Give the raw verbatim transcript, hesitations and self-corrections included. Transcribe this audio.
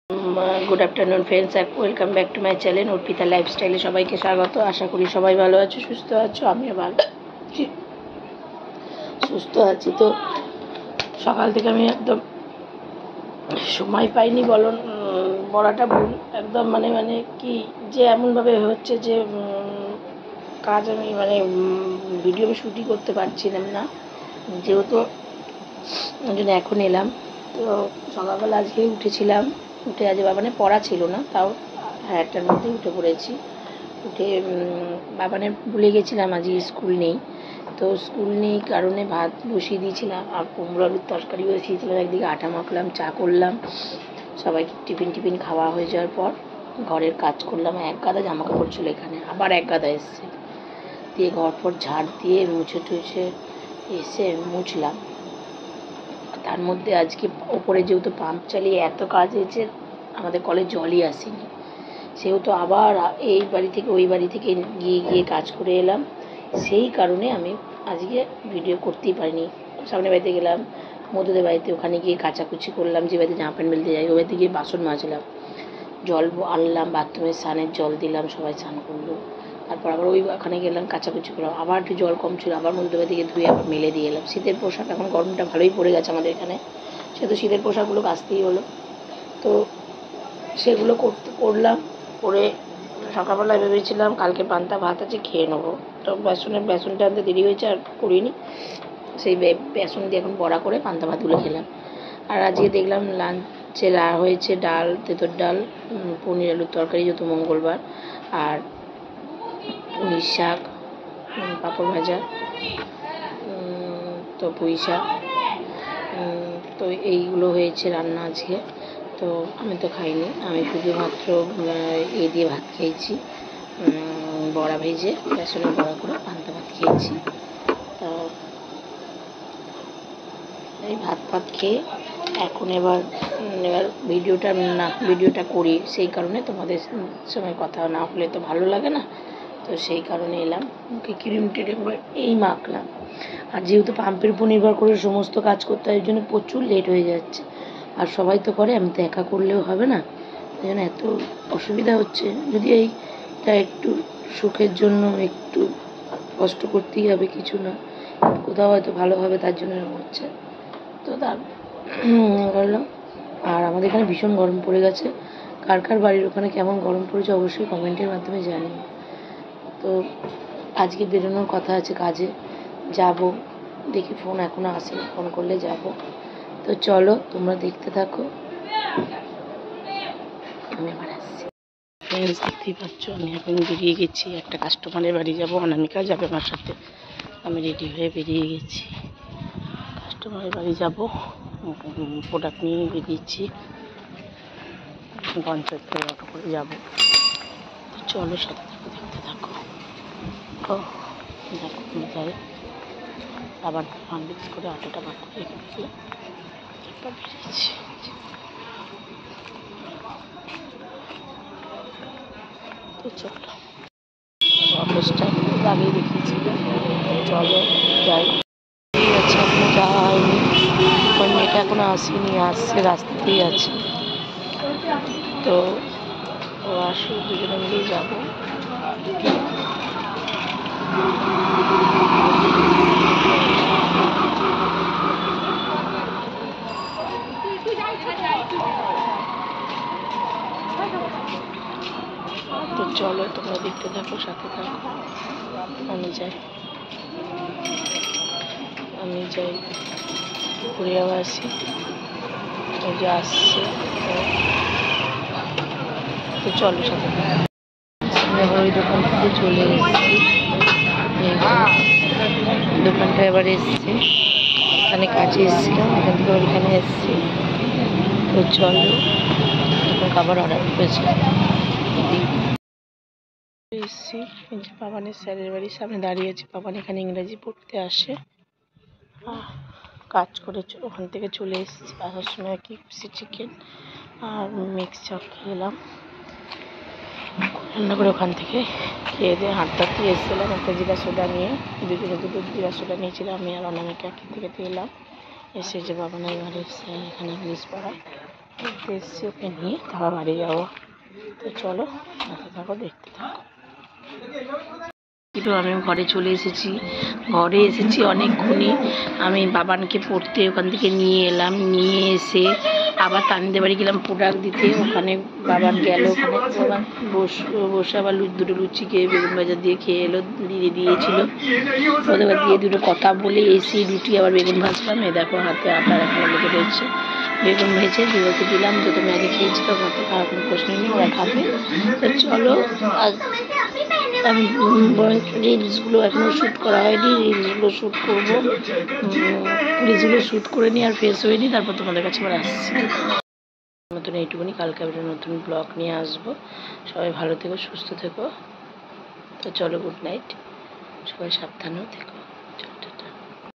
Good afternoon friends, welcome back to my channel Arpita लाइफस्टाइले सबाइके स्वागत। आशा करी सबाई भालो आछो, सुस्थ आछो। आमिও भालो आছি, सुस्थ आছি। तो सकाल থেকে আমি একদম সময় পাইনি বলো, বলাটা ভুল একদম, মানে মানে কি যে এমনভাবে হচ্ছে যে কাজ আমি মানে ভিডিও আমি শুটই করতে পারছিলাম না, যেহেতু ওই জন্য এখন এলাম। তো সকালবেলা আজকে উঠেছিলাম, উঠে আজ বাবানে পড়া ছিল না, তাও হ্যাঁ একটার মধ্যে উঠে পড়েছি। উঠে বাবানে ভুলে গেছিলাম আজকে স্কুল নেই, তো স্কুল নেই কারণে ভাত বসিয়ে দিয়েছিলাম আর কুমড়ো আলুর তরকারি বসিয়েছিলাম। একদিকে আটা মাখলাম, চা করলাম, সবাইকে টিফিন টিফিন খাওয়া হয়ে যাওয়ার পর ঘরের কাজ করলাম। এক গাদা জামা কাপড় ছিল এখানে, আবার এক গাদা এসছে, দিয়ে ঘর পর ঝাড় দিয়ে মুছে টুছে এসে মুছলাম। তার মধ্যে আজকে ওপরে যেহেতু পাম্প চালিয়ে এত কাজ হয়েছে, আমাদের কলে জলই আসেনি, সেহেতু আবার এই বাড়ি থেকে ওই বাড়ি থেকে গিয়ে গিয়ে কাজ করে এলাম। সেই কারণে আমি আজকে ভিডিও করতেই পারিনি। সামনে বাড়িতে গেলাম, মধুদের বাড়িতে, ওখানে গিয়ে কাচাকুচি করলাম। যে বাড়িতে জামা প্যান্ট মেলতে যাই ওই বাড়িতে গিয়ে বাসন মাজলাম, জল আনলাম, বাথরুমে স্নানের জল দিলাম, সবাই স্নান করলো। তারপর আবার ওই ওখানে গেলাম, কাচাকুচি করলাম, আবার একটু জল কম ছিল, আবার মধুদের বাড়ি থেকে ধুয়ে আবার মেলে দিয়ে এলাম। শীতের পোশাক, এখন গরমটা ভালোই পড়ে গেছে আমাদের এখানে, সেহেতু শীতের পোশাকগুলো কাচতেই হলো। তো সেগুলো করতে করলাম। করে সকালবেলায় ভেবেছিলাম কালকে পান্তা ভাত আছে খেয়ে নেবো, তো বেসনের বেসনটা আনতে দেরি হয়েছে আর করিনি। সেই বেসন দিয়ে এখন বড়া করে পান্তা ভাতগুলো খেলাম। আর আজকে দেখলাম লাঞ্চে হয়েছে ডাল, তেঁতুর ডাল, পনির আলুর তরকারি, যেহেতু মঙ্গলবার, আর পুঁই শাক, পাঁপড় ভাজা, তো পুঁই শাক, তো এইগুলো হয়েছে রান্না আজকে। তো আমি তো খাইনি, আমি শুধুমাত্র এ দিয়ে ভাত খেয়েছি, বড়া ভেজে বেসনের বড়া করে পান্তা ভাত খেয়েছি। তো এই ভাত ভাত খেয়ে এখন এবার এবার ভিডিওটা না ভিডিওটা করি, সেই কারণে তোমাদের সঙ্গে কথা না হলে তো ভালো লাগে না, তো সেই কারণে এলাম। মুখে ক্রিম টিম এই মাখলাম। আর যেহেতু পাম্পের উপর নির্ভর করে সমস্ত কাজ করতে হয়, ওই জন্য প্রচুর লেট হয়ে যাচ্ছে। আর সবাই তো করে, আমি তো একা করলেও হবে না, ওই জন্য এত অসুবিধা হচ্ছে। যদি এইটা একটু সুখের জন্য একটু কষ্ট করতেই হবে, কিছু না কোথাও হয়তো ভালো হবে, তার জন্য এরকম হচ্ছে। তো তার করলাম। আর আমাদের এখানে ভীষণ গরম পড়ে গেছে। কার কার বাড়ির ওখানে কেমন গরম পড়েছে অবশ্যই কমেন্টের মাধ্যমে জানিও। তো আজকে বেরোনোর কথা আছে, কাজে যাব, দেখি ফোন এখনও আসেনি, ফোন করলে যাব। তো চলো তোমরা দেখতে থাকো, আমি আবার আসছি। ফ্রেন্ডস, দেখতেই পাচ্ছ আমি এখন বেরিয়ে গেছি, একটা কাস্টমারের বাড়ি যাব, অনামিকা যাবে আমার সাথে। আমি রেডি হয়ে বেরিয়ে গেছি, কাস্টমারের বাড়ি যাব, প্রোডাক্ট নিয়ে বেরিয়েছি, পঞ্চায়েত করে অটো করে যাবো। তো চলো সাথে থাকো, দেখতে থাকো। ও দেখো আমি যাই, আবার ফান্ডিক্স করে অটোটা বার করে রেখে দিলাম, তারপর বেরিয়েছি। তো চলো, অফিসটা আগেই দেখিয়েছিল, চলো যাই। ঠিক আছে, এখনো যাওয়া হয়নি, ওই মেয়েটা এখনো আসেনি, আসছে রাস্তাতেই আছে। তো ও আসো, দুজনে মিলেই যাবো। তো চলো তোমরা দেখতে থাকো, সাথে থাকো। আমি যাই আমি যাই ঘুরে আবার আসি, ওই যে আসছে। তো চলো সাথে থাকো। আমি আবার ওই দোকান থেকে চলে এসেছি, দোকানটা এবার এসছে, এখানে কাজে এসেছিলাম, এখান থেকে ওইখানে এসেছি। তো চলো, তখন খাবার অর্ডার করেছিলাম। এসেছি, এই যে পাপানের স্যারের বাড়ির সামনে দাঁড়িয়ে আছে। পাপান এখানে ইংরাজি পড়তে আসে, কাজ করে ওখান থেকে চলে এসেছি। আসার সময় কিপসি চিকেন আর মিক্স চপ খেলাম, রান্না করে ওখান থেকে খেয়ে দিয়ে হাঁটতে হাঁটতে এসেছিলাম। একটা জিরা সোডা নিয়ে, দুজনে দুটো জিরা সোডা নিয়েছিলাম আমি আর অনামিকা। খেতে খেতে এলাম, এসে যে বাবানের ঘরে এখানে ইংলিশ পড়া, দেখতে এসছি ওকে নিয়ে, তারপর বাড়ি যাবো। তো চলো সাথে থাকো, দেখতে থাকো। কিন্তু আমি ঘরে চলে এসেছি, ঘরে এসেছি অনেকক্ষণই। আমি বাবানকে পড়তে ওখান থেকে নিয়ে এলাম, নিয়ে এসে আবার তানিদের বাড়ি গেলাম প্রোডাক্ট দিতে। ওখানে বাবান গেল, ওখানে বাবান বসে বসে আবার দুটো লুচি খেয়ে বেগুন ভাজা দিয়ে খেয়ে এলো, দিদি দিয়েছিল। ওদের দিয়ে দুটো কথা বলে এসে রুটি আবার বেগুন ভাজলাম। এ দেখো হাতে আটা এখন লেগে রয়েছে, বেগুন ভেজে দিদিকে দিলাম। যে তুমি আগে খেয়েছি তো, ভাতে খাওয়ার কোনো প্রশ্ন নেই, ওরা খাবে। তো চলো, আজ আমি রিলসগুলো এখনও শ্যুট করা হয়নি, রিলসগুলো শ্যুট করবো। রিলসগুলো শ্যুট করে নিই, আর ফ্রেশ হয়ে নিই, তারপর তোমাদের কাছে আবার আসছি। নতুন এইটুকুনি, কালকে আমি নতুন ব্লগ নিয়ে আসবো। সবাই ভালো থেকো, সুস্থ থেকো। তো চলো, গুড নাইট, সবাই সাবধানেও থেকো।